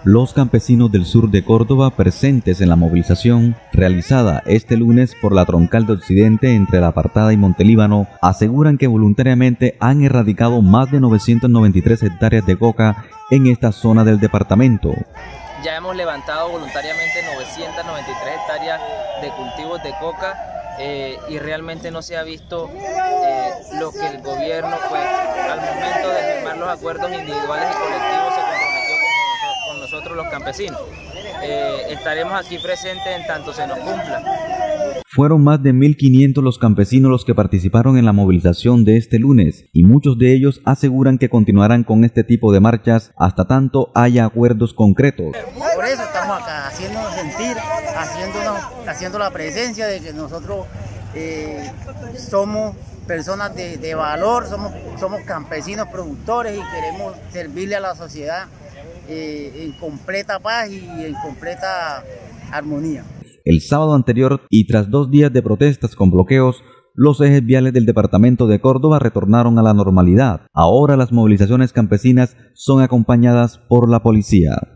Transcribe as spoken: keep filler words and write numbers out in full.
Los campesinos del sur de Córdoba presentes en la movilización realizada este lunes por la troncal de Occidente entre La Apartada y Montelíbano aseguran que voluntariamente han erradicado más de novecientas noventa y tres hectáreas de coca en esta zona del departamento. Ya hemos levantado voluntariamente novecientas noventa y tres hectáreas de cultivos de coca eh, y realmente no se ha visto eh, lo que el gobierno, pues, al momento de firmar los acuerdos individuales y colectivos se comprometió con, con nosotros los campesinos. Eh, estaremos aquí presentes en tanto se nos cumpla. Fueron más de mil quinientos los campesinos los que participaron en la movilización de este lunes y muchos de ellos aseguran que continuarán con este tipo de marchas hasta tanto haya acuerdos concretos. Por eso estamos acá, haciéndonos sentir, haciéndonos, haciendo la presencia de que nosotros eh, somos personas de, de valor, somos, somos campesinos productores y queremos servirle a la sociedad eh, en completa paz y en completa armonía. El sábado anterior y tras dos días de protestas con bloqueos, los ejes viales del departamento de Córdoba retornaron a la normalidad. Ahora las movilizaciones campesinas son acompañadas por la policía.